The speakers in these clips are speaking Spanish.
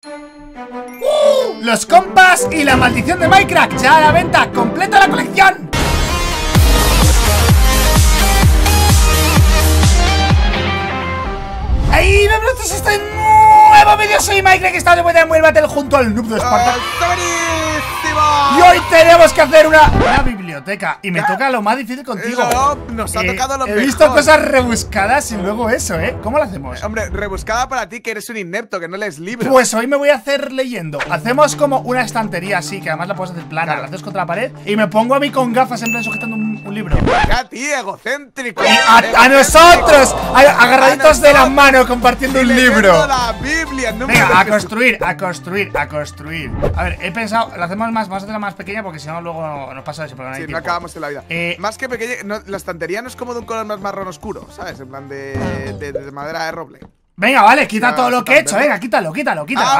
Los compas y la maldición de Minecraft ya a la venta. ¡Completa la colección! ¡Ahí me prestas este nuevo vídeo! Soy Minecraft, que está de vuelta en World Battle junto al noob de Esparta. Y hoy tenemos que hacer una biblioteca. Y me toca lo más difícil contigo. Nos ha tocado lo He mejor. visto cosas rebuscadas y luego eso, ¿Cómo lo hacemos? Hombre, rebuscada para ti, que eres un inepto, que no lees libros. Pues hoy me voy a hacer leyendo. Hacemos como una estantería así, que además la puedes hacer plana, claro. La haces contra la pared. Y me pongo a mí con gafas en plan sujetando un libro. A ti, egocéntrico. Y a nosotros, agarraditos de la mano, compartiendo un libro. La Biblia, no. Venga, a construir. A ver, he pensado, la hacemos más, vamos a hacerla más pequeña porque si no luego nos pasa eso. Sí, no acabamos en la vida. Más que pequeña, la estantería no es como de un color más marrón oscuro, ¿sabes? En plan de madera de roble. Venga, vale, quita todo lo que he hecho, venga, quítalo. Ahí.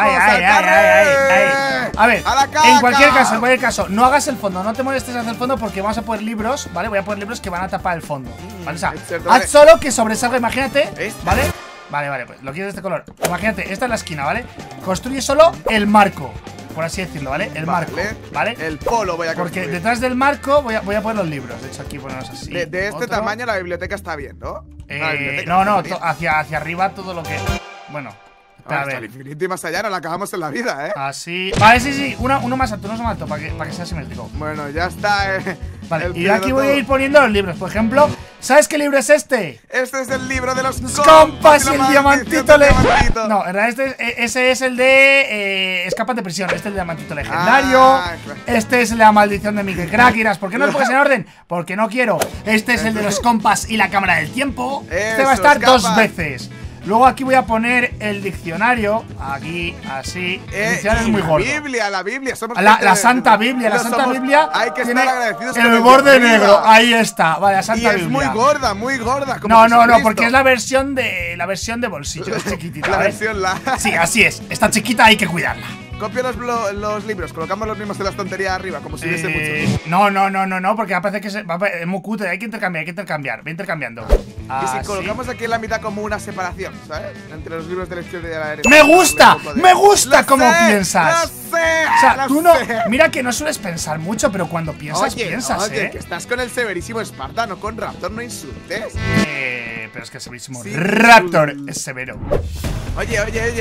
A ver, en cualquier caso, no hagas el fondo, no te molestes en hacer el fondo porque vamos a poner libros, ¿vale? Voy a poner libros que van a tapar el fondo, ¿vale? O sea, haz solo que sobresalga, imagínate, ¿vale? Vale, pues lo quieres de este color. Imagínate, esta es la esquina, ¿vale? Construye solo el marco, por así decirlo, ¿vale? El marco, ¿vale? El polo voy a construir. Porque detrás del marco voy a poner los libros. De hecho, aquí ponemos así. De este tamaño la biblioteca está bien, ¿no? No, hacia arriba todo lo que… Bueno, a ver. Hasta el infinito y más allá no la acabamos en la vida, Así… Vale, sí, uno más alto, para que sea simétrico. Bueno, ya está, Vale, y aquí voy a ir poniendo los libros. Por ejemplo, ¿sabes qué libro es este? Este es el libro de los compas y el diamantito legendario. No, en realidad ese es el de escapan de prisión. Este es el diamantito legendario. Claro. Este es la maldición de Miguel Crack. ¿Por qué no lo pones en orden? Porque no quiero. Este es el de los compas y la cámara del tiempo. Este va a estar dos veces. Luego aquí voy a poner el diccionario. Aquí, así. El diccionario es muy gordo. La Biblia. Somos la Santa Biblia. La Santa Biblia. Hay que estar agradecidos. El borde negro. Ahí está. Vale, la Santa Biblia. Es muy gorda, muy gorda. No, porque es la versión de bolsillo. Es chiquitita. La versión Sí, así es. Está chiquita, hay que cuidarla. Copio los libros, colocamos los mismos en la estantería arriba, como si hubiese muchos. No, porque parece que es muy cutre, hay que intercambiar, voy intercambiando. Y si colocamos aquí en la mitad como una separación, ¿sabes? Entre los libros de la izquierda y de la derecha. ¡Me gusta cómo piensas! ¡Lo sé! O sea, tú no… Mira que no sueles pensar mucho, pero cuando piensas, piensas, Oye, que estás con el severísimo Esparta, no con Raptor, no insultes. Pero es que el severísimo Raptor es severo. Oye,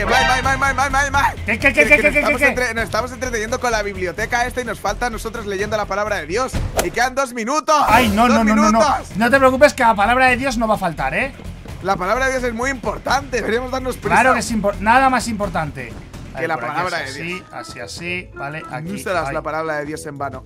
Mike. ¿Qué? Nos estamos entreteniendo con la biblioteca esta y nos falta a nosotros leyendo la palabra de Dios. Y quedan 2 minutos. Ay, no. No te preocupes que la palabra de Dios no va a faltar, La palabra de Dios es muy importante, deberíamos darnos prisa. Claro que es nada más importante que la palabra de Dios. Así, vale, aquí. No usarás la palabra de Dios en vano.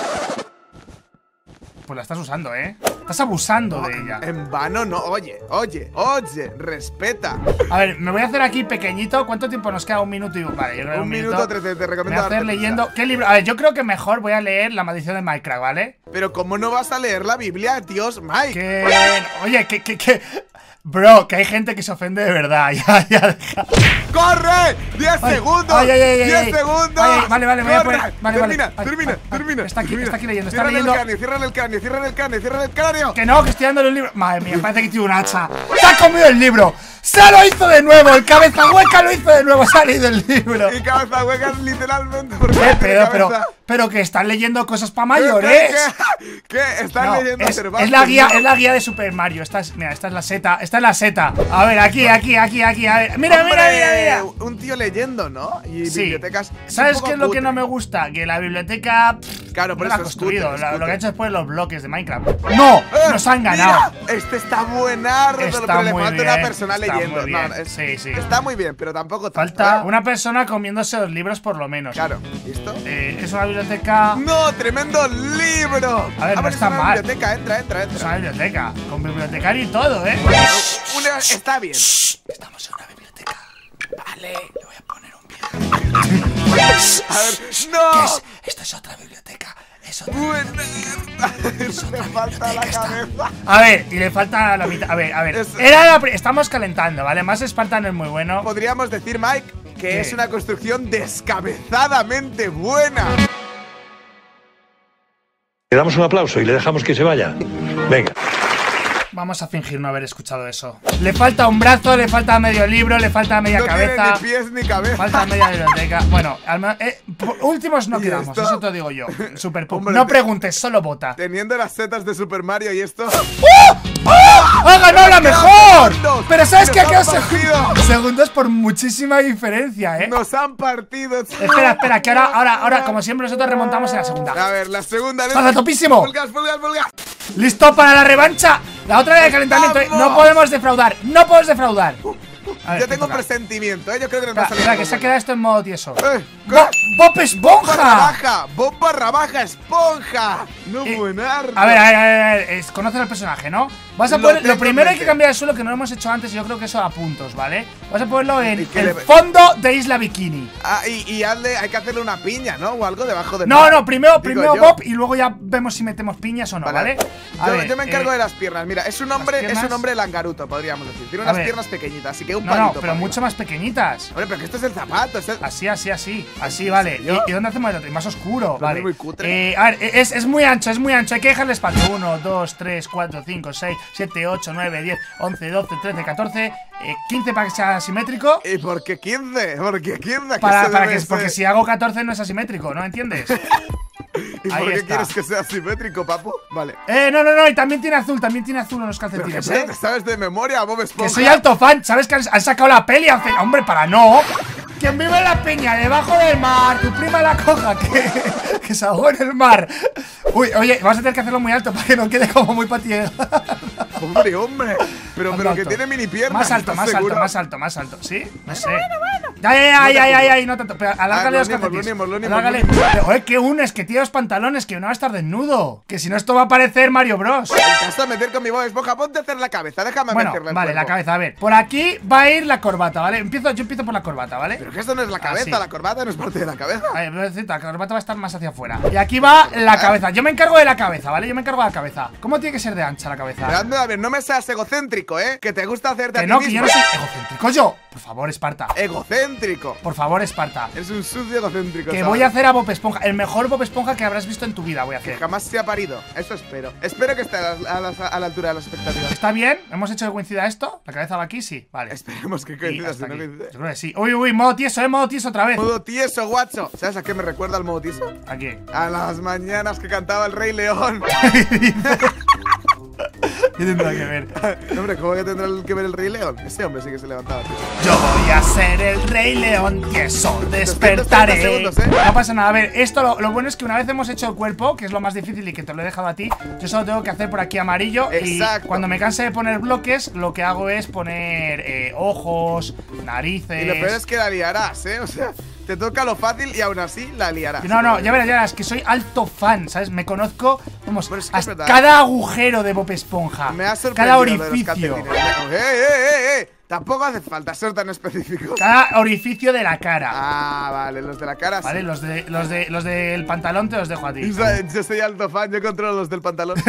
Pues la estás usando, Estás abusando de ella. En vano no, oye, respeta. A ver, me voy a hacer aquí pequeñito. ¿Cuánto tiempo nos queda? 1 minuto y… Vale, yo creo que 1 minuto 13, te recomiendo. Voy a hacer leyendo… ¿Qué libro? A ver, yo creo que mejor voy a leer La maldición de Minecraft, ¿vale? Pero ¿cómo no vas a leer la Biblia, Dios, Mike? Oye, Bro, que hay gente que se ofende de verdad. Ya deja. ¡Corre! ¡10 segundos! ¡10 segundos! Vale, voy a poner… Termina. Está aquí leyendo, Cierran el cráneo. Que no, que estoy dándole un libro. Madre mía, parece que tiene un hacha. ¡Se ha comido el libro! ¡Se lo hizo de nuevo! ¡El cabeza hueca lo hizo de nuevo! ¡Se ha leído el libro! Y cabeza hueca es literalmente… Pero que están leyendo cosas para mayores. ¿Qué? Están leyendo Cervantes. Es la guía de Super Mario. Mira, esta es la seta. Esta es la seta. A ver, aquí. A ver. Mira. Un tío leyendo, ¿no? Y bibliotecas… ¿Sabes qué es lo que no me gusta? Que la biblioteca… Claro, por eso ha construido. Lo que ha hecho después los bloques de Minecraft. ¡No! ¡Nos han ganado! Mira, este está buenardo, pero le falta una persona leyendo. Sí. Está muy bien, pero tampoco falta una persona comiéndose los libros por lo menos. Claro, ¿listo? Es una biblioteca… ¡No! ¡Tremendo libro! A ver, no está mal. Biblioteca, entra. Es una biblioteca, con bibliotecario y todo, Está bien. Estamos en una biblioteca. Vale, le voy a poner un vídeo. A ver, ¡no! Esto es otra biblioteca. Me falta la cabeza. A ver, y le falta la mitad. A ver. Estamos calentando, ¿vale? Más Esparta no es muy bueno. Podríamos decir, Mike, que es una construcción descabezadamente buena. Le damos un aplauso y le dejamos que se vaya. Venga. Vamos a fingir no haber escuchado eso. Le falta un brazo, le falta medio libro, le falta media cabeza. No tiene ni pies ni cabeza. Falta media biblioteca. Bueno, últimos no quedamos, eso te digo yo. Super Pup. No preguntes, solo vota. Teniendo las setas de Super Mario y esto. ¡Ha ganado la mejor! Pero ¿sabes qué? Ha quedado segundos por muchísima diferencia, Nos han partido. Espera, que ahora, como siempre, nosotros remontamos en la segunda. A ver, la segunda. ¡Pasa topísimo! Pulgas. ¡Listo para la revancha! La otra de calentamiento. No podemos defraudar. Yo tengo un presentimiento, yo creo que nos va a salir. Espera, que se ha quedado esto en modo tieso. ¡Bob Esponja! ¡Bob barra baja esponja! No buenardo. A ver, conoces al personaje, ¿no? Vas a poner, lo primero hay que cambiar el suelo, que no lo hemos hecho antes, y yo creo que eso da puntos, ¿vale? Vas a ponerlo en el fondo de Isla Bikini. Y hay que hacerle una piña, ¿no? O algo debajo de. No, primero Bob y luego ya vemos si metemos piñas o no, ¿vale? Yo me encargo de las piernas. Mira, es un hombre langaruto, podríamos decir. Tiene unas piernas pequeñitas, así que un palito. No, pero mucho más pequeñitas. Hombre, pero que esto es el zapato. Así, vale. ¿Y dónde hacemos el otro? Y más oscuro, vale. Muy cutre. A ver, es muy ancho, hay que dejarle espacio. 1, 2, 3, 4, 5, 6, 7, 8, 9, 10, 11, 12, 13, 14, 15 para que sea asimétrico. ¿Y por qué 15? Porque si hago 14 no es asimétrico, ¿no entiendes? ¿Y por qué quieres que sea asimétrico, papu? Vale. No, y también tiene azul en los calcetines, ¿Te sabes de memoria, Bob Esponja? Que soy alto fan, ¿sabes que han sacado la peli? Hombre, para no. Quien vive en la peña, debajo del mar, tu prima la coja, que se ahogó en el mar. Uy, oye, vamos a tener que hacerlo muy alto para que no quede como muy patiego. Hombre. Pero que tiene mini piernas. Más alto, ¿sí? No sé. Ay, no tanto. Pero alárgale los calcetines. Alárgale. Oye, ¿qué unes? Que tiene los pantalones, que no va a estar desnudo. Que si no, esto va a parecer Mario Bros. Te vas a meter con mi Bob Esponja. Ponte a hacer la cabeza, déjame meterla. Vale, la cabeza, a ver. Por aquí va a ir la corbata, ¿vale? Yo empiezo por la corbata, ¿vale? Pero que esto no es la cabeza, la corbata no es parte de la cabeza. La corbata va a estar más hacia afuera. Y aquí va la cabeza. Yo me encargo de la cabeza, ¿vale? ¿Cómo tiene que ser de ancha la cabeza? Pero a ver, no me seas egocéntrico, que te gusta hacerte a ti mismo. Que yo no soy egocéntrico, yo. Por favor, Esparta. Egocéntrico. Por favor, Esparta. Eres un sucio egocéntrico. Que voy a hacer a Bob Esponja. El mejor Bob Esponja que habrás visto en tu vida voy a hacer. Que jamás se ha parido. Eso espero. Espero que esté a la altura de las expectativas. ¿Está bien? ¿Hemos hecho que coincida esto? ¿La cabeza va aquí? Sí. Vale. Esperemos que coincida. Si no coincide. Yo creo que sí. Uy, modo tieso, modo tieso otra vez. Modo tieso, guacho. ¿Sabes a qué me recuerda el modo tieso? ¿A qué? A las mañanas que cantaba el Rey León. ¿Qué tendrá que ver? Hombre, ¿cómo que tendrá que ver el Rey León? Ese hombre sí que se levantaba, tío. Yo voy a ser el Rey León, tieso, despertaré. Segundos, No pasa nada, a ver, esto lo bueno es que una vez hemos hecho el cuerpo, que es lo más difícil y que te lo he dejado a ti, yo solo tengo que hacer por aquí amarillo. Exacto. Y cuando me canse de poner bloques, lo que hago es poner ojos, narices. Y lo peor es que la liarás, o sea, te toca lo fácil y aún así la liarás. No, ya verás, que soy alto fan, ¿sabes? Me conozco, vamos, cada agujero de Bob Esponja. Me ha sorprendido. Cada orificio. Tampoco hace falta ser tan específico. Cada orificio de la cara. Ah, vale, los de la cara vale, sí. Los del pantalón te los dejo a ti. Yo soy alto fan, yo controlo los del pantalón.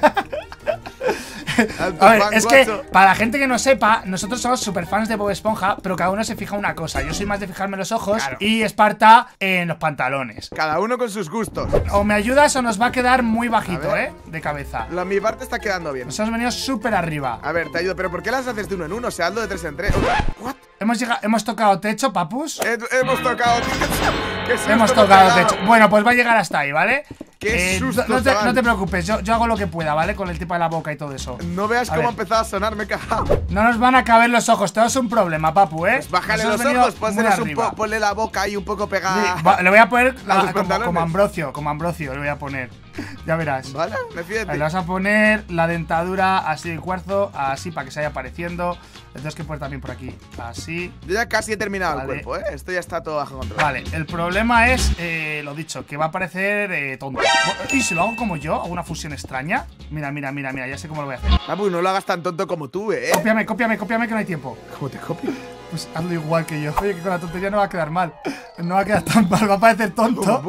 A ver, es que para la gente que no sepa, nosotros somos super fans de Bob Esponja, pero cada uno se fija una cosa. Yo soy más de fijarme en los ojos, claro, y Esparta en los pantalones. Cada uno con sus gustos. O me ayudas o nos va a quedar muy bajito, de cabeza. Mi parte está quedando bien. Nos hemos venido súper arriba. A ver, te ayudo, pero ¿por qué las haces de uno en uno? O sea, hazlo de 3 en 3. ¿What? Hemos tocado techo, papus. Hemos tocado techo. Hemos tocado techo. Bueno, pues va a llegar hasta ahí, ¿vale? Qué susto, no te preocupes, yo hago lo que pueda, ¿vale? Con el tipo de la boca y todo eso. No veas cómo ha empezado a sonar, me he cagado. No nos van a caber los ojos, todo es un problema, papu, Pues bájale los ojos, ponle la boca ahí un poco pegada. Sí, le voy a poner como Ambrosio, le voy a poner. Ya verás. Vale, me fíjate. Le vas a poner la dentadura así de cuarzo, así para que se vaya apareciendo. Entonces que poner también por aquí, así. Yo ya casi he terminado el cuerpo, Esto ya está todo bajo control. Vale, el problema es, lo dicho, que va a parecer tonto. ¿Y si lo hago como yo? ¿Hago una fusión extraña? Mira, ya sé cómo lo voy a hacer. Pues no lo hagas tan tonto como tú, Cópiame que no hay tiempo. ¿Cómo te copio? Pues hazlo igual que yo. Oye, que con la tontería no va a quedar mal. No va a quedar tan mal, va a parecer tonto.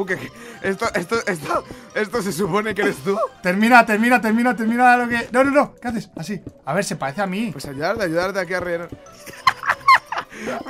Esto se supone que eres tú. Termina lo que… No, ¿qué haces? Así. A ver, se parece a mí. Pues ayudarte aquí a rellenar.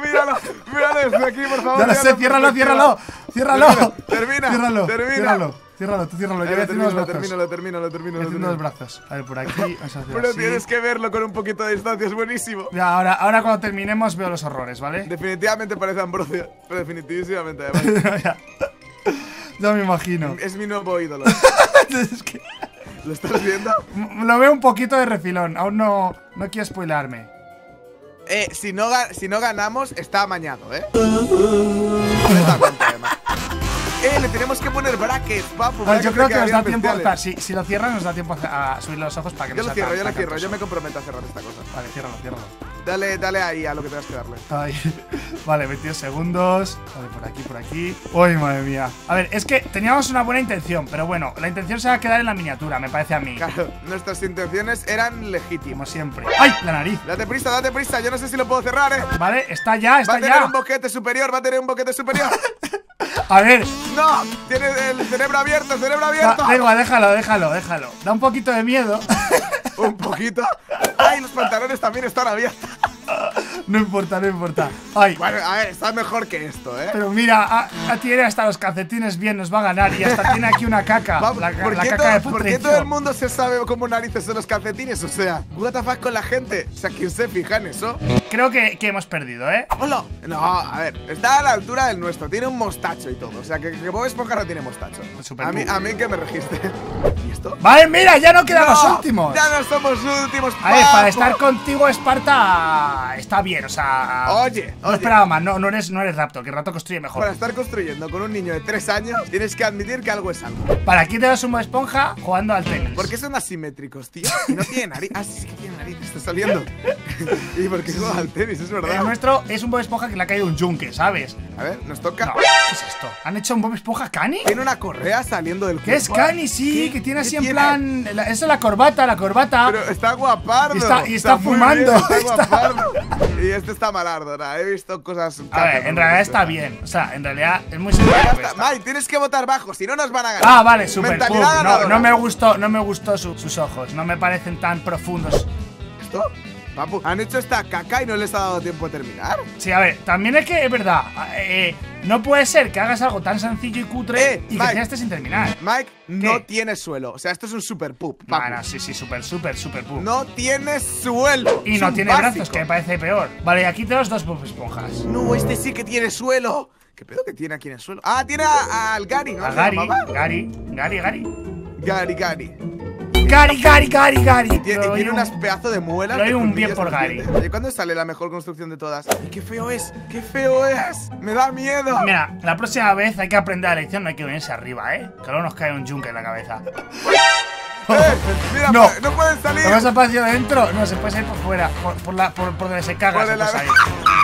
Míralo desde aquí, por favor. Ya lo sé, ciérralo. Termina. Ciérralo, tú ciérralo. Yo Lo termino. Los brazos. A ver, por aquí. Pero tienes que verlo con un poquito de distancia, es buenísimo. Ya, ahora cuando terminemos veo los horrores, ¿vale? Definitivamente parece Ambrosio. Pero definitivamente, además. Ya me imagino. Es mi nuevo ídolo. Es que... ¿Lo estás viendo? Lo veo un poquito de refilón. Aún no quiero spoilearme. Si no ganamos, está amañado, Completamente, además. Le tenemos que poner brackets, papu. Yo creo que nos da tiempo. Si lo cierran, nos da tiempo a subir los ojos para que yo lo cierro. Yo me comprometo a cerrar esta cosa. Vale, ciérralo. Dale ahí a lo que tengas que darle. Vale, 22 segundos. Vale, por aquí. Uy, madre mía. A ver, es que teníamos una buena intención, pero bueno, la intención se va a quedar en la miniatura, me parece a mí. Claro, nuestras intenciones eran legítimas. Como siempre. ¡Ay! La nariz. Date prisa. Yo no sé si lo puedo cerrar, Vale, está ya. Va a tener un boquete superior. A ver. ¡No! Tiene el cerebro abierto, Da igual, déjalo. Da un poquito de miedo. ¿Un poquito? ¡Ay, los pantalones también están abiertos! No importa. Ay. Bueno, a ver, está mejor que esto, Pero mira, tiene hasta los calcetines bien, nos va a ganar. Y hasta tiene aquí una caca. La caca de ¿Por qué todo el mundo se sabe cómo narices son los calcetines? O sea, what the fuck con la gente. O sea, ¿quién se fija en eso? Creo que hemos perdido, ¡Hola! No, a ver, está a la altura del nuestro. Tiene un mostacho y todo. O sea, que Bob Esponja no tiene mostacho. A mí que me registre. ¿Y esto? Vale, mira, ya no quedamos últimos. Ya no somos últimos. A ver, para estar contigo, Esparta, está bien, o sea. Oye. No esperaba más, no eres Raptor, que Raptor construye mejor. Para estar construyendo con un niño de 3 años, tienes que admitir que algo es algo. Para aquí te das un Bob Esponja jugando al tenis. ¿Por qué son asimétricos, tío? Y no tiene nariz. Ah, sí que tiene nariz, está saliendo. ¿Y por qué juega al tenis? Es verdad. El nuestro es un Bob Esponja que le ha caído un yunque, ¿sabes? A ver, nos toca. No, ¿qué es esto? ¿Han hecho un Bob Esponja Cani? Tiene una correa saliendo del cuerpo. ¿Qué es Cani? Sí, que tiene así en plan. Esa es la corbata. Pero está guapardo. Y está fumando. Bien, está guapardo. Y este está malardo, ¿no? He visto cosas. A ver, en realidad está bien. O sea, en realidad es muy simple. Mike, tienes que votar bajo, si no nos van a ganar. Vale, super. No me gustó sus ojos. No me parecen tan profundos. ¿Esto? Papu, han hecho esta caca y no les ha dado tiempo de terminar. Sí, a ver, también es que es verdad. No puede ser que hagas algo tan sencillo y cutre y Mike, que estés sin terminar. Mike, no tiene suelo. O sea, esto es un super pup. Bueno, sí, super pup. No tiene suelo. Y no tiene brazos, que me parece peor. Vale, y aquí tenemos dos Bob Esponjas. No, este sí que tiene suelo. ¿Qué pedo que tiene aquí en el suelo? Ah, tiene al Gary, ¿no? A Gary. Tiene unas pedazos de muelas. Le doy un bien por Gary. Oye, ¿cuándo sale la mejor construcción de todas? ¡Ay, qué feo es! Me da miedo. Mira, la próxima vez hay que aprender la lección. No hay que venirse arriba, que luego nos cae un yunque en la cabeza. Mira, no pueden salir. ¿Te vas a espacio dentro? No, se puede salir por fuera. Por donde se caga. Se puede salir.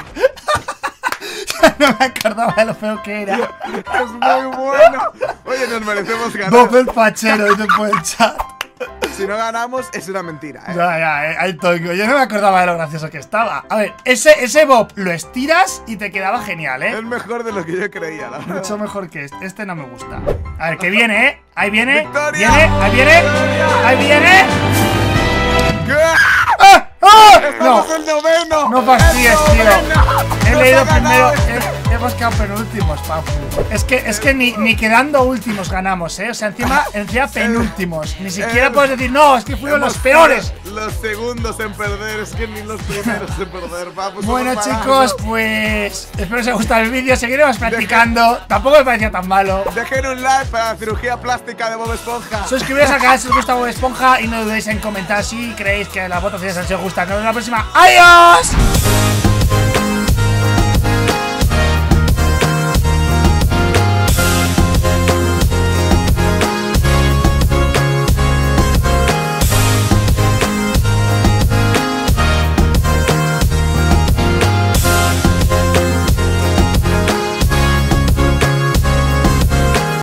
No me acordaba de lo feo que era. Es muy bueno. Oye, nos merecemos ganar. Bob el Pachero, dice por el chat. Si no ganamos, es una mentira, Ya, hay tongo. Yo no me acordaba de lo gracioso que estaba. A ver, ese Bob lo estiras y te quedaba genial, Es mejor de lo que yo creía, la verdad. Mucho mejor que este. Este no me gusta. A ver, que viene, Ahí viene. ¡Victoria! Ahí viene. Ahí viene. ¡Estamos en noveno! No fastidies, tío. He leído primero. Hemos quedado penúltimos, papu. Es que ni quedando últimos ganamos, O sea, encima penúltimos. Ni siquiera puedes decir, no, es que fuimos los peores. Los segundos en perder, es que ni los primeros en perder, papu. Bueno, chicos, pues espero que os haya gustado el vídeo. Seguiremos practicando. Tampoco me parecía tan malo. Dejen un like para la cirugía plástica de Bob Esponja. Suscribiros al canal si os gusta Bob Esponja y no dudéis en comentar si creéis que las votaciones han sido justas. Nos vemos en la próxima. ¡Adiós!